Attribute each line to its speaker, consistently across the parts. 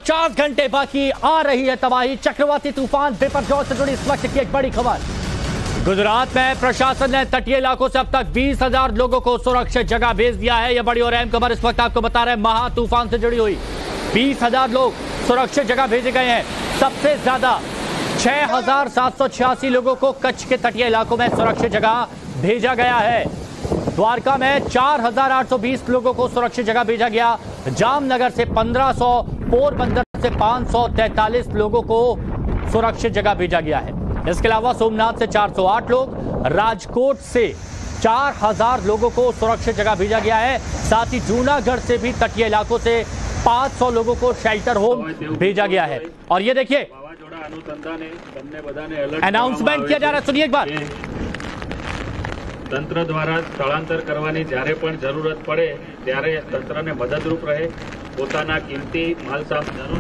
Speaker 1: 50 घंटे बाकी, आ रही है तबाही। चक्रवाती तूफान बिपरजॉय से जुड़ी इस वक्त की एक बड़ी खबर। गुजरात में प्रशासन ने तटीय इलाकों से अब तक 20,000 लोगों को सुरक्षित जगह भेज दिया है। यह बड़ी और अहम खबर इस वक्त आपको बता रहे हैं, महा तूफान से जुड़ी हुई। 20,000 लोग सुरक्षित जगह भेजे गए हैं। सबसे ज्यादा 6,786 लोगों को कच्छ के तटीय इलाकों में सुरक्षित जगह भेजा गया है। द्वारका में 4,820 लोगों को सुरक्षित जगह भेजा गया। जामनगर से 1,500, पोरबंदर से 543 लोगों को सुरक्षित जगह भेजा गया है। इसके अलावा सोमनाथ से 408 लोग, राजकोट से 4,000 लोगों को सुरक्षित जगह भेजा गया है। साथ ही जूनागढ़ से भी तटीय इलाकों से 500 लोगों को शेल्टर होम भेजा गया है। और ये देखिए अनाउंसमेंट किया जा रहा है, सुनिए एक बार।
Speaker 2: तंत्र द्वारा स्थलांतर करवानी જ્યારે પણ જરૂરત પડે ત્યારે તંત્રને મદદરૂપ રહે, પોતાના કિંમતી માલ સામાન।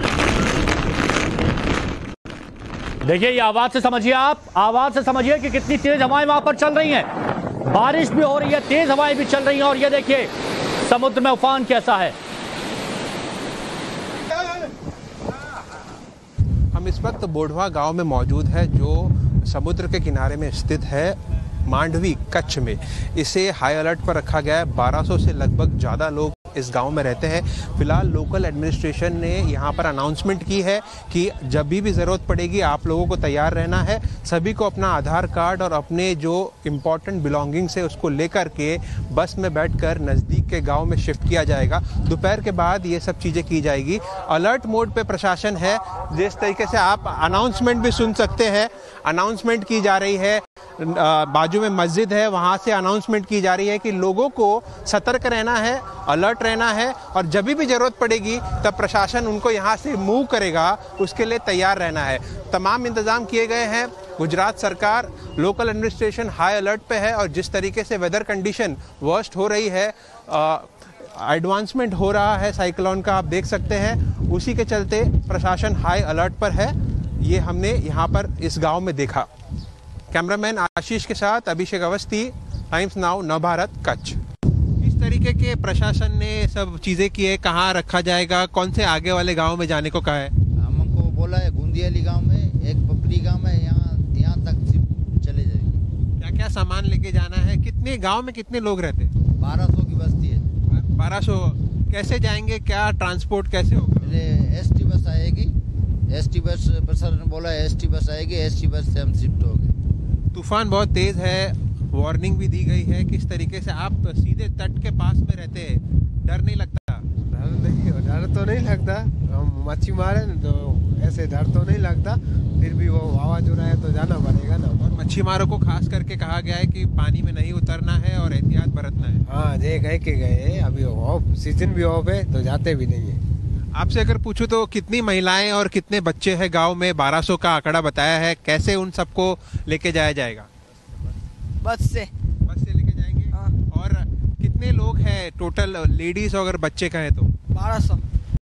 Speaker 1: देखिए ये आवाज से समझिए, आप आवाज से समझिए कि कितनी तेज हवाएं वहां पर चल रही हैं। बारिश भी हो रही है, तेज हवाएं भी चल रही हैं। और ये देखिए समुद्र में उफान कैसा है।
Speaker 3: हम इस वक्त बोडवा गांव में मौजूद है, जो समुद्र के किनारे में स्थित है, मांडवी कच्छ में। इसे हाई अलर्ट पर रखा गया है। 1200 से लगभग ज़्यादा लोग इस गांव में रहते हैं। फिलहाल लोकल एडमिनिस्ट्रेशन ने यहाँ पर अनाउंसमेंट की है कि जब भी ज़रूरत पड़ेगी आप लोगों को तैयार रहना है। सभी को अपना आधार कार्ड और अपने जो इम्पोर्टेंट बिलोंगिंग्स है उसको लेकर के बस में बैठकर नज़दीक के गांव में शिफ्ट किया जाएगा। दोपहर के बाद ये सब चीज़ें की जाएगी। अलर्ट मोड पे प्रशासन है। जिस तरीके से आप अनाउंसमेंट भी सुन सकते हैं, अनाउंसमेंट की जा रही है। बाजू में मस्जिद है, वहाँ से अनाउंसमेंट की जा रही है कि लोगों को सतर्क रहना है, अलर्ट रहना है, और जब भी ज़रूरत पड़ेगी तब प्रशासन उनको यहाँ से मूव करेगा, उसके लिए तैयार रहना है। तमाम इंतज़ाम किए गए हैं। गुजरात सरकार, लोकल एडमिनिस्ट्रेशन हाई अलर्ट पे है। और जिस तरीके से वेदर कंडीशन वर्स्ट हो रही है, एडवांसमेंट हो रहा है साइक्लोन का, आप देख सकते हैं, उसी के चलते प्रशासन हाई अलर्ट पर है। ये हमने यहाँ पर इस गाँव में देखा। कैमरामैन आशीष के साथ अभिषेक अवस्थी, टाइम्स नाउ, नवभारत, कच्छ। इस तरीके के प्रशासन ने सब चीज़ें की है। कहाँ रखा जाएगा, कौन से आगे वाले गांव में जाने को कहा है?
Speaker 4: हमको बोला है गुंदियाली गांव में, एक पपरी गांव में, यहाँ तक चले जाएंगे।
Speaker 3: क्या क्या सामान लेके जाना है? कितने गांव में कितने लोग रहते हैं?
Speaker 4: 1200 की बस्ती है।
Speaker 3: 1200 कैसे जाएंगे? क्या ट्रांसपोर्ट कैसे होगा?
Speaker 4: एसटी बस आएगी। एसटी बस प्रशासन ने बोला है, एसटी बस आएगी, एसटी बस से हम शिफ्ट हो गए।
Speaker 3: तूफान बहुत तेज है, वार्निंग भी दी गई है। किस तरीके से आप सीधे तट के पास में रहते हैं, डर नहीं लगता?
Speaker 5: डर तो नहीं लगता, हम मच्छी मारे न, तो ऐसे डर तो नहीं लगता। फिर भी वो आवाज हो रहा है तो जाना पड़ेगा ना।
Speaker 3: और मच्छीमारों को खास करके कहा गया है कि पानी में नहीं उतरना है और एहतियात बरतना है।
Speaker 5: हाँ, जे कह के गए, अभी ऑफ सीजन भी ऑफ है तो जाते भी नहीं है।
Speaker 3: आपसे अगर पूछूं तो कितनी महिलाएं और कितने बच्चे हैं गांव में? 1200 का आंकड़ा बताया है। कैसे उन सबको लेके जाया जाएगा?
Speaker 6: बस से
Speaker 3: लेके जाएंगे।
Speaker 6: हाँ।
Speaker 3: और कितने लोग हैं टोटल, लेडीज और अगर बच्चे कहें तो?
Speaker 6: 1200।